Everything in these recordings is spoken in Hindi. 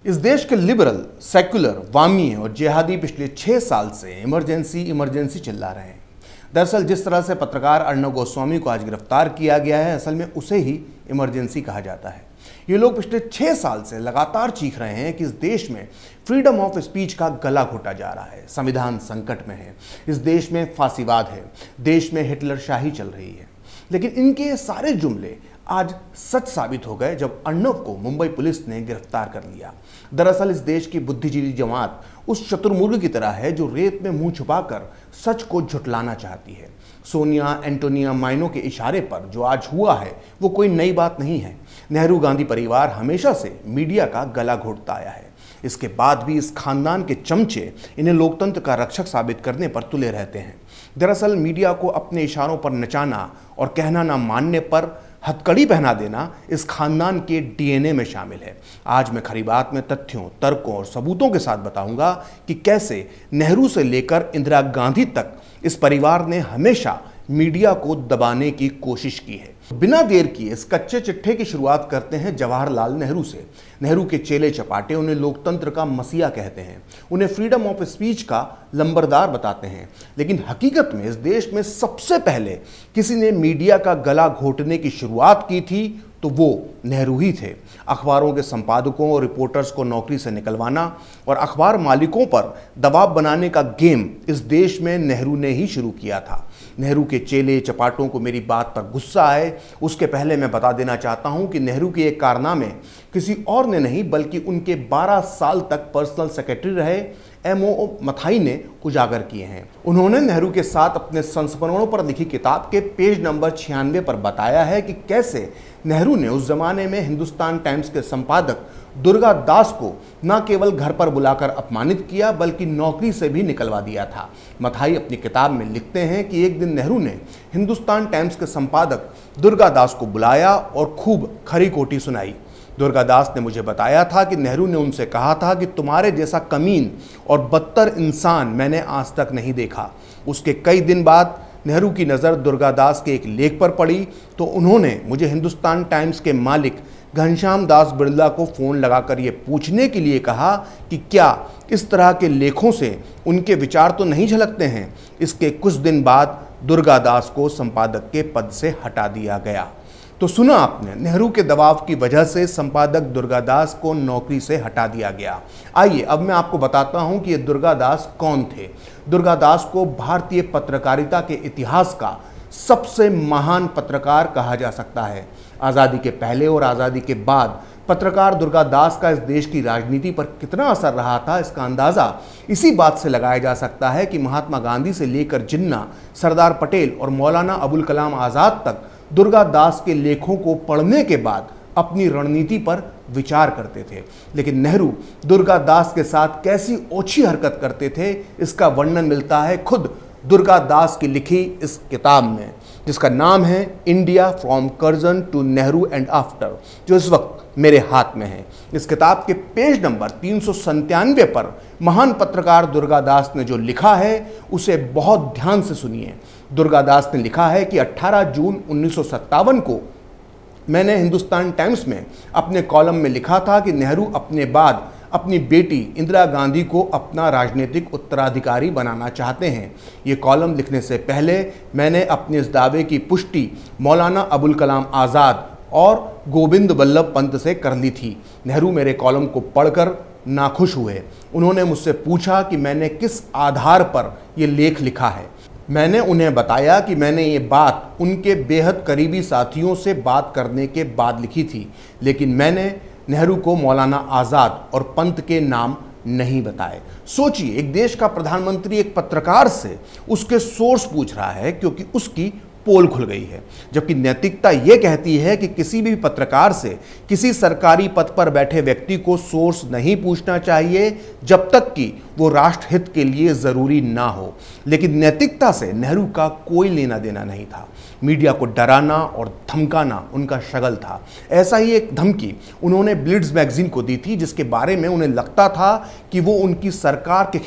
इस देश के लिबरल, सेक्युलर, वामी और जिहादी पिछले 6 साल से इमरजेंसी चिल्ला रहे हैं। दरअसल जिस तरह से पत्रकार अर्णव गोस्वामी को आज गिरफ्तार किया गया है, असल में उसे ही इमरजेंसी कहा जाता है। ये लोग पिछले 6 साल से लगातार चीख रहे हैं कि इस देश में फ्रीडम ऑफ स्पीच का गला घोटा जा रहा है, संविधान संकट में है, इस देश में फांसीवाद है, देश में हिटलरशाही चल रही है। लेकिन इनके ये सारे जुमले आज सच साबित हो गए जब अर्णव को मुंबई पुलिस ने गिरफ्तार कर लिया। दरअसल इस देश की बुद्धिजीवी जमात उस शत्रुमुर्ग की तरह है जो रेत में मुंह छुपाकर सच को झुठलाना चाहती है। सोनिया एंटोनिया माइनो के इशारे पर जो आज हुआ है वो कोई नई बात नहीं है। नेहरू गांधी परिवार हमेशा से मीडिया का गला घोटता आया है। इसके बाद भी इस खानदान के चमचे इन्हें लोकतंत्र का रक्षक साबित करने पर तुले रहते हैं। दरअसल मीडिया को अपने इशारों पर नचाना और कहना ना मानने पर हथकड़ी पहना देना इस खानदान के डीएनए में शामिल है। आज मैं खरी बात में तथ्यों, तर्कों और सबूतों के साथ बताऊंगा कि कैसे नेहरू से लेकर इंदिरा गांधी तक इस परिवार ने हमेशा मीडिया को दबाने की कोशिश की है। बिना देर किए इस कच्चे चिट्ठे की शुरुआत करते हैं जवाहरलाल नेहरू से। नेहरू के चेले चपाटे उन्हें लोकतंत्र का मसीहा कहते हैं, उन्हें फ्रीडम ऑफ स्पीच का लंबरदार बताते हैं। लेकिन हकीकत में इस देश में सबसे पहले किसी ने मीडिया का गला घोटने की शुरुआत की थी तो वो नेहरू ही थे। अखबारों के संपादकों और रिपोर्टर्स को नौकरी से निकलवाना और अखबार मालिकों पर दबाव बनाने का गेम इस देश में नेहरू ने ही शुरू किया था। नेहरू के चेले चपाटों को मेरी बात पर गुस्सा है, उसके पहले मैं बता देना चाहता हूं कि नेहरू के एक कारनामे किसी और ने नहीं बल्कि उनके 12 साल तक पर्सनल सेक्रेटरी रहे एमओ मथाई ने उजागर किए हैं। उन्होंने नेहरू के साथ अपने संस्मरणों पर लिखी किताब के पेज नंबर 96 पर बताया है कि कैसे नेहरू ने उस जमाने में हिंदुस्तान टाइम्स के संपादक दुर्गा दास को न केवल घर पर बुलाकर अपमानित किया बल्कि नौकरी से भी निकलवा दिया था। मथाई अपनी किताब में लिखते हैं कि एक दिन नेहरू ने हिंदुस्तान टाइम्स के संपादक दुर्गा दास को बुलाया और खूब खरी खोटी सुनाई। दुर्गा दास ने मुझे बताया था कि नेहरू ने उनसे कहा था कि तुम्हारे जैसा कमीन और बदतर इंसान मैंने आज तक नहीं देखा। उसके कई दिन बाद नेहरू की नज़र दुर्गा दास के एक लेख पर पड़ी तो उन्होंने मुझे हिंदुस्तान टाइम्स के मालिक घनश्याम दास बिरला को फ़ोन लगाकर ये पूछने के लिए कहा कि क्या इस तरह के लेखों से उनके विचार तो नहीं झलकते हैं। इसके कुछ दिन बाद दुर्गा दास को संपादक के पद से हटा दिया गया। तो सुना आपने, नेहरू के दबाव की वजह से संपादक दुर्गा दास को नौकरी से हटा दिया गया। आइए अब मैं आपको बताता हूं कि ये दुर्गा दास कौन थे। दुर्गा दास को भारतीय पत्रकारिता के इतिहास का सबसे महान पत्रकार कहा जा सकता है। आज़ादी के पहले और आज़ादी के बाद पत्रकार दुर्गा दास का इस देश की राजनीति पर कितना असर रहा था, इसका अंदाज़ा इसी बात से लगाया जा सकता है कि महात्मा गांधी से लेकर जिन्ना, सरदार पटेल और मौलाना अबुल कलाम आज़ाद तक दुर्गा दास के लेखों को पढ़ने के बाद अपनी रणनीति पर विचार करते थे। लेकिन नेहरू दुर्गा दास के साथ कैसी ओछी हरकत करते थे, इसका वर्णन मिलता है खुद दुर्गा दास की लिखी इस किताब में, जिसका नाम है India from Curzon to Nehru and after, जो इस वक्त मेरे हाथ में है। इस किताब के पेज नंबर 397 पर महान पत्रकार दुर्गा दास ने जो लिखा है उसे बहुत ध्यान से सुनिए। दुर्गा दास ने लिखा है कि 18 जून 1957 को मैंने हिंदुस्तान टाइम्स में अपने कॉलम में लिखा था कि नेहरू अपने बाद अपनी बेटी इंदिरा गांधी को अपना राजनीतिक उत्तराधिकारी बनाना चाहते हैं। ये कॉलम लिखने से पहले मैंने अपने इस दावे की पुष्टि मौलाना अबुल कलाम आज़ाद और गोविंद बल्लभ पंत से कर ली थी। नेहरू मेरे कॉलम को पढ़कर नाखुश हुए। उन्होंने मुझसे पूछा कि मैंने किस आधार पर ये लेख लिखा है। मैंने उन्हें बताया कि मैंने ये बात उनके बेहद करीबी साथियों से बात करने के बाद लिखी थी, लेकिन मैंने नेहरू को मौलाना आज़ाद और पंत के नाम नहीं बताए। सोचिए, एक देश का प्रधानमंत्री एक पत्रकार से उसके सोर्स पूछ रहा है क्योंकि उसकी पोल खुल गई है, जबकि नैतिकता ये कहती है कि किसी भी पत्रकार से किसी सरकारी पद पर बैठे व्यक्ति को सोर्स नहीं पूछना चाहिए जब तक कि वो राष्ट्र हित के लिए ज़रूरी ना हो। लेकिन नैतिकता से नेहरू का कोई लेना देना नहीं था। मीडिया को डराना और धमकाना उनका शगल था। ऐसा ही एक धमकी उन्होंने ब्लिट्ज मैगजीन को दी थी, जिसके बारे में उन्हें लगता था कि वो उनकी सरकार के खिलाफ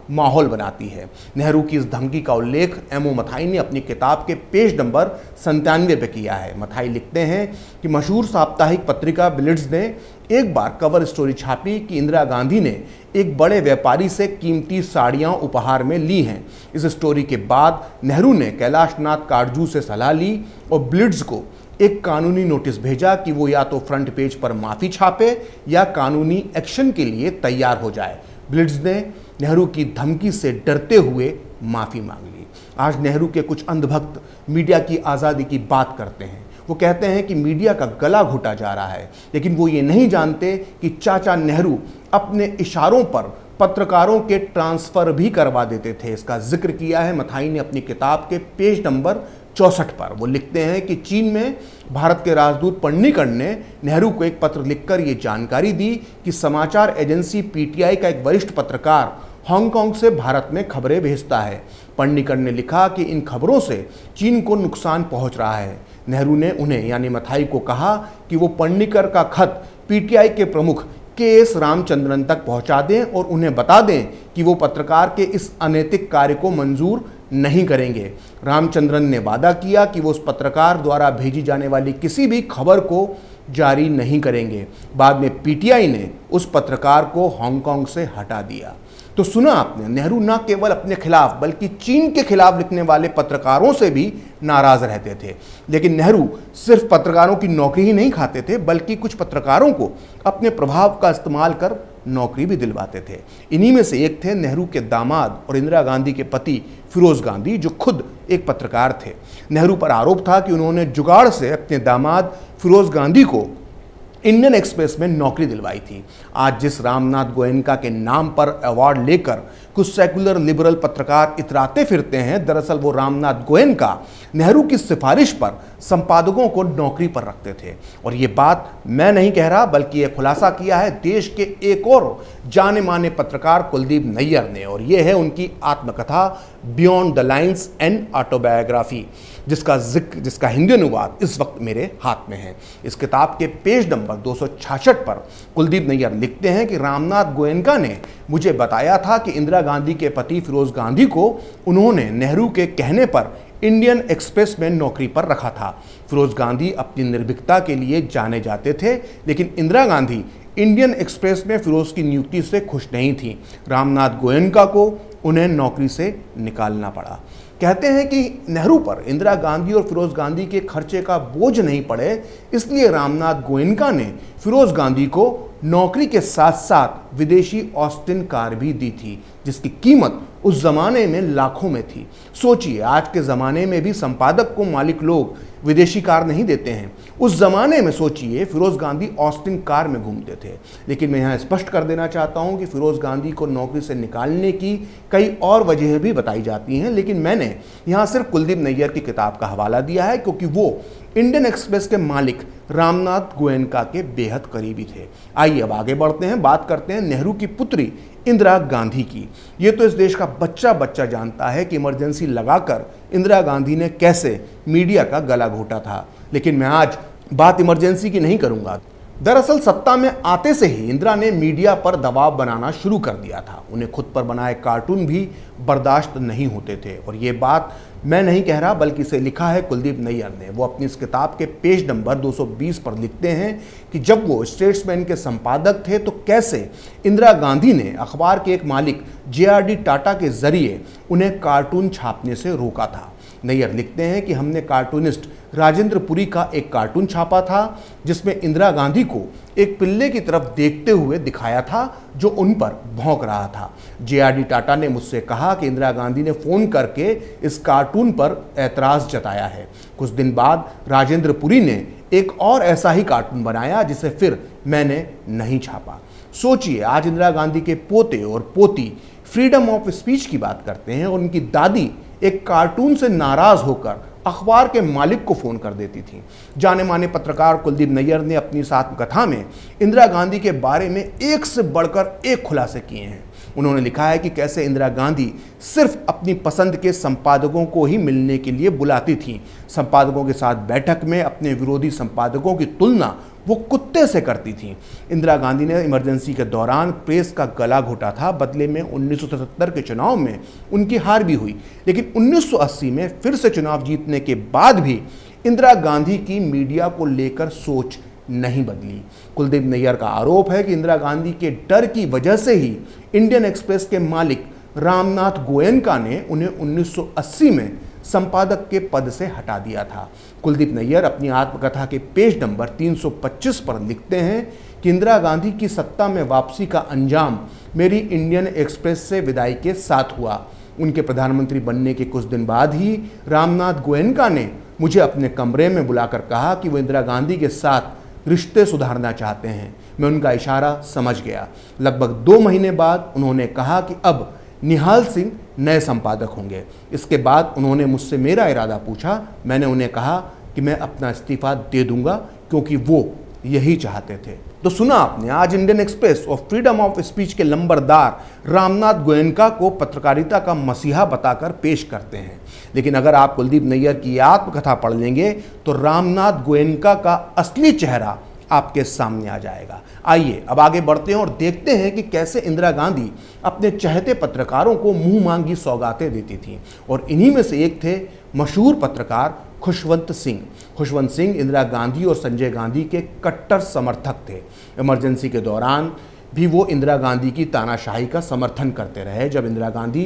माहौल बनाती है। नेहरू की इस धमकी का उल्लेख एमओ मथाई ने अपनी किताब के पेज नंबर 97 पे किया है। मथाई लिखते हैं कि मशहूर साप्ताहिक पत्रिका बिलिट्ज ने एक बार कवर स्टोरी छापी कि इंदिरा गांधी ने एक बड़े व्यापारी से कीमती साड़ियां उपहार में ली हैं। इस स्टोरी के बाद नेहरू ने कैलाशनाथ काटजू से सलाह ली और बिलिट्ज को एक कानूनी नोटिस भेजा कि वो या तो फ्रंट पेज पर माफी छापे या कानूनी एक्शन के लिए तैयार हो जाए। बिलिट्ज ने नेहरू की धमकी से डरते हुए माफी मांग ली। आज नेहरू के कुछ अंधभक्त मीडिया की आज़ादी की बात करते हैं। वो कहते हैं कि मीडिया का गला घोटा जा रहा है, लेकिन वो ये नहीं जानते कि चाचा नेहरू अपने इशारों पर पत्रकारों के ट्रांसफर भी करवा देते थे। इसका जिक्र किया है मथाई ने अपनी किताब के पेज नंबर 64 पर। वो लिखते हैं कि चीन में भारत के राजदूत पन्नीकर ने नेहरू को एक पत्र लिखकर ये जानकारी दी कि समाचार एजेंसी पीटीआई का एक वरिष्ठ पत्रकार हांगकांग से भारत में खबरें भेजता है। पन्नीकर ने लिखा कि इन खबरों से चीन को नुकसान पहुंच रहा है। नेहरू ने उन्हें यानी मथाई को कहा कि वो पन्नीकर का खत पीटीआई के प्रमुख के.एस. रामचंद्रन तक पहुंचा दें और उन्हें बता दें कि वो पत्रकार के इस अनैतिक कार्य को मंजूर नहीं करेंगे। रामचंद्रन ने वादा किया कि वो उस पत्रकार द्वारा भेजी जाने वाली किसी भी खबर को जारी नहीं करेंगे। बाद में पीटीआई ने उस पत्रकार को हांगकांग से हटा दिया। तो सुना आपने, नेहरू न केवल अपने खिलाफ बल्कि चीन के खिलाफ लिखने वाले पत्रकारों से भी नाराज रहते थे। लेकिन नेहरू सिर्फ पत्रकारों की नौकरी ही नहीं खाते थे, बल्कि कुछ पत्रकारों को अपने प्रभाव का इस्तेमाल कर नौकरी भी दिलवाते थे। इन्हीं में से एक थे नेहरू के दामाद और इंदिरा गांधी के पति फिरोज गांधी, जो खुद एक पत्रकार थे। नेहरू पर आरोप था कि उन्होंने जुगाड़ से अपने दामाद फिरोज गांधी को इंडियन एक्सप्रेस में नौकरी दिलवाई थी। आज जिस रामनाथ गोयनका के नाम पर अवार्ड लेकर कुछ सेकुलर लिबरल पत्रकार इतराते फिरते हैं, दरअसल वो रामनाथ गोयनका नेहरू की सिफारिश पर संपादकों को नौकरी पर रखते थे। और ये बात मैं नहीं कह रहा, बल्कि ये खुलासा किया है देश के एक और जाने माने पत्रकार कुलदीप नैयर ने, और ये है उनकी आत्मकथा beyond the lines and autobiography, जिसका हिंदी अनुवाद इस वक्त मेरे हाथ में है। इस किताब के पेज नंबर 266 पर कुलदीप नैयर लिखते हैं कि रामनाथ गोयनका ने मुझे बताया था कि इंदिरा गांधी के पति फिरोज गांधी को उन्होंने नेहरू के कहने पर इंडियन एक्सप्रेस में नौकरी पर रखा था। फिरोज गांधी अपनी निर्भीकता के लिए जाने जाते थे, लेकिन इंदिरा गांधी इंडियन एक्सप्रेस में फिरोज की नियुक्ति से खुश नहीं थी। रामनाथ गोयनका को उन्हें नौकरी से निकालना पड़ा। कहते हैं कि नेहरू पर इंदिरा गांधी और फिरोज गांधी के खर्चे का बोझ नहीं पड़े, इसलिए रामनाथ गोयनका ने फिरोज गांधी को नौकरी के साथ साथ विदेशी ऑस्टिन कार भी दी थी, जिसकी कीमत उस जमाने में लाखों में थी। सोचिए, आज के ज़माने में भी संपादक को मालिक लोग विदेशी कार नहीं देते हैं। उस ज़माने में सोचिए, फिरोज गांधी ऑस्टिन कार में घूमते थे। लेकिन मैं यहाँ स्पष्ट कर देना चाहता हूँ कि फिरोज गांधी को नौकरी से निकालने की कई और वजहें भी बताई जाती हैं, लेकिन मैंने यहाँ सिर्फ कुलदीप नैयर की किताब का हवाला दिया है, क्योंकि वो इंडियन एक्सप्रेस के मालिक रामनाथ गोयनका के बेहद करीबी थे। आइए अब आगे बढ़ते हैं, बात करते हैं नेहरू की पुत्री इंदिरा गांधी की। ये तो इस देश का बच्चा बच्चा जानता है कि इमरजेंसी लगाकर इंदिरा गांधी ने कैसे मीडिया का गला घोटा था, लेकिन मैं आज बात इमरजेंसी की नहीं करूंगा। दरअसल सत्ता में आते से ही इंदिरा ने मीडिया पर दबाव बनाना शुरू कर दिया था। उन्हें खुद पर बनाए कार्टून भी बर्दाश्त नहीं होते थे, और ये बात मैं नहीं कह रहा, बल्कि इसे लिखा है कुलदीप नैयर ने। वो अपनी इस किताब के पेज नंबर 220 पर लिखते हैं कि जब वो स्टेट्समैन के संपादक थे तो कैसे इंदिरा गांधी ने अखबार के एक मालिक JRD टाटा के जरिए उन्हें कार्टून छापने से रोका था। नैयर लिखते हैं कि हमने कार्टूनिस्ट राजेंद्र पुरी का एक कार्टून छापा था, जिसमें इंदिरा गांधी को एक पिल्ले की तरफ देखते हुए दिखाया था जो उन पर भौंक रहा था। JRD टाटा ने मुझसे कहा कि इंदिरा गांधी ने फ़ोन करके इस कार्टून पर ऐतराज़ जताया है। कुछ दिन बाद राजेंद्र पुरी ने एक और ऐसा ही कार्टून बनाया, जिसे फिर मैंने नहीं छापा। सोचिए, आज इंदिरा गांधी के पोते और पोती फ्रीडम ऑफ स्पीच की बात करते हैं, और उनकी दादी एक कार्टून से नाराज होकर अखबार के मालिक को फोन कर देती थी। जाने माने पत्रकार कुलदीप नैयर ने अपनी इस आत्मकथा में इंदिरा गांधी के बारे में एक से बढ़कर एक खुलासे किए हैं। उन्होंने लिखा है कि कैसे इंदिरा गांधी सिर्फ अपनी पसंद के संपादकों को ही मिलने के लिए बुलाती थीं। संपादकों के साथ बैठक में अपने विरोधी संपादकों की तुलना वो कुत्ते से करती थीं। इंदिरा गांधी ने इमरजेंसी के दौरान प्रेस का गला घोटा था। बदले में 1977 के चुनाव में उनकी हार भी हुई, लेकिन 1980 में फिर से चुनाव जीतने के बाद भी इंदिरा गांधी की मीडिया को लेकर सोच नहीं बदली। कुलदीप नैयर का आरोप है कि इंदिरा गांधी के डर की वजह से ही इंडियन एक्सप्रेस के मालिक रामनाथ गोयनका ने उन्हें 1980 में संपादक के पद से हटा दिया था। कुलदीप नैयर अपनी आत्मकथा के पेज नंबर 325 पर लिखते हैं कि इंदिरा गांधी की सत्ता में वापसी का अंजाम मेरी इंडियन एक्सप्रेस से विदाई के साथ हुआ। उनके प्रधानमंत्री बनने के कुछ दिन बाद ही रामनाथ गोयनका ने मुझे अपने कमरे में बुलाकर कहा कि वो इंदिरा गांधी के साथ रिश्ते सुधारना चाहते हैं। मैं उनका इशारा समझ गया। लगभग 2 महीने बाद उन्होंने कहा कि अब निहाल सिंह नए संपादक होंगे। इसके बाद उन्होंने मुझसे मेरा इरादा पूछा। मैंने उन्हें कहा कि मैं अपना इस्तीफा दे दूंगा, क्योंकि वो यही चाहते थे। तो सुना आपने, आज इंडियन एक्सप्रेस और फ्रीडम ऑफ स्पीच के लंबरदार रामनाथ गोयनका को पत्रकारिता का मसीहा बताकर पेश करते हैं। लेकिन अगर आप कुलदीप नैयर की आत्मकथा पढ़ लेंगे तो रामनाथ गोयनका का असली चेहरा आपके सामने आ जाएगा। आइए अब आगे बढ़ते हैं और देखते हैं कि कैसे इंदिरा गांधी अपने चहेते पत्रकारों को मुंह मांगी सौगातें देती थीं। और इन्हीं में से एक थे मशहूर पत्रकार खुशवंत सिंह। खुशवंत सिंह इंदिरा गांधी और संजय गांधी के कट्टर समर्थक थे। इमरजेंसी के दौरान भी वो इंदिरा गांधी की तानाशाही का समर्थन करते रहे। जब इंदिरा गांधी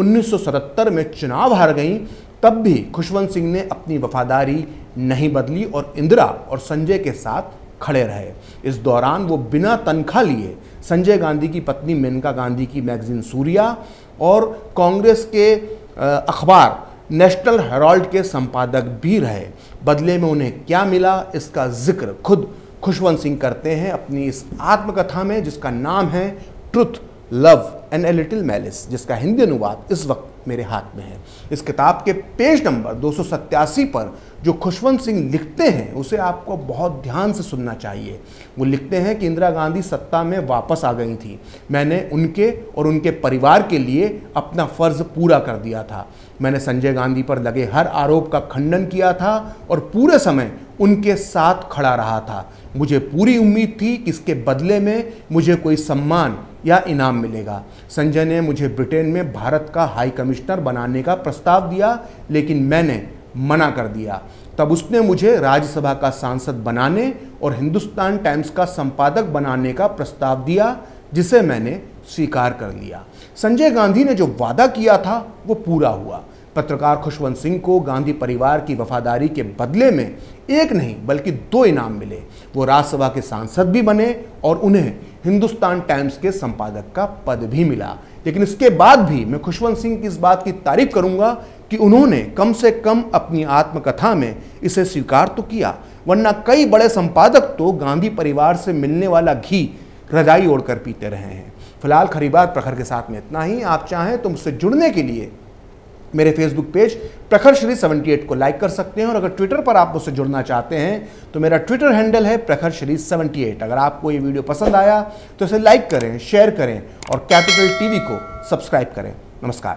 1977 में चुनाव हार गईं, तब भी खुशवंत सिंह ने अपनी वफादारी नहीं बदली और इंदिरा और संजय के साथ खड़े रहे। इस दौरान वो बिना तनख्वाह लिए संजय गांधी की पत्नी मेनका गांधी की मैगजीन सूर्या और कांग्रेस के अखबार नेशनल हेराल्ड के संपादक भी रहे। बदले में उन्हें क्या मिला, इसका जिक्र खुद खुशवंत सिंह करते हैं अपनी इस आत्मकथा में, जिसका नाम है truth, love and a little malice, जिसका हिंदी अनुवाद इस वक्त मेरे हाथ में है। इस किताब के पेज नंबर 287 पर जो खुशवंत सिंह लिखते हैं उसे आपको बहुत ध्यान से सुनना चाहिए। वो लिखते हैं कि इंदिरा गांधी सत्ता में वापस आ गई थी। मैंने उनके और उनके परिवार के लिए अपना फर्ज पूरा कर दिया था। मैंने संजय गांधी पर लगे हर आरोप का खंडन किया था और पूरे समय उनके साथ खड़ा रहा था। मुझे पूरी उम्मीद थी कि इसके बदले में मुझे कोई सम्मान या इनाम मिलेगा। संजय ने मुझे ब्रिटेन में भारत का हाई कमिश्नर बनाने का प्रस्ताव दिया, लेकिन मैंने मना कर दिया। तब उसने मुझे राज्यसभा का सांसद बनाने और हिंदुस्तान टाइम्स का संपादक बनाने का प्रस्ताव दिया, जिसे मैंने स्वीकार कर लिया। संजय गांधी ने जो वादा किया था वो पूरा हुआ। पत्रकार खुशवंत सिंह को गांधी परिवार की वफादारी के बदले में एक नहीं बल्कि 2 इनाम मिले। वो राज्यसभा के सांसद भी बने और उन्हें हिंदुस्तान टाइम्स के संपादक का पद भी मिला। लेकिन इसके बाद भी मैं खुशवंत सिंह की इस बात की तारीफ करूंगा कि उन्होंने कम से कम अपनी आत्मकथा में इसे स्वीकार तो किया, वरना कई बड़े संपादक तो गांधी परिवार से मिलने वाला घी रजाई ओढ़कर पीते रहे हैं। फिलहाल खरीबार प्रखर के साथ में इतना ही। आप चाहें तो मुझसे जुड़ने के लिए मेरे फेसबुक पेज प्रखर श्री 78 को लाइक कर सकते हैं, और अगर ट्विटर पर आप मुझसे जुड़ना चाहते हैं तो मेरा ट्विटर हैंडल है प्रखर श्री 78। अगर आपको ये वीडियो पसंद आया तो इसे लाइक करें, शेयर करें और कैपिटल टीवी को सब्सक्राइब करें। नमस्कार।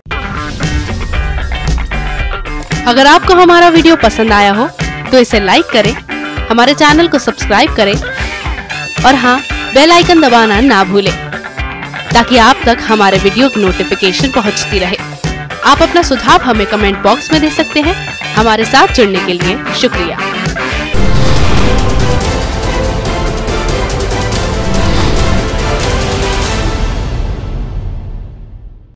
अगर आपको हमारा वीडियो पसंद आया हो तो इसे लाइक करें, हमारे चैनल को सब्सक्राइब करें और हाँ, बेल आइकन दबाना ना भूलें ताकि आप तक हमारे वीडियो की नोटिफिकेशन पहुंचती रहे। आप अपना सुझाव हमें कमेंट बॉक्स में दे सकते हैं। हमारे साथ जुड़ने के लिए शुक्रिया।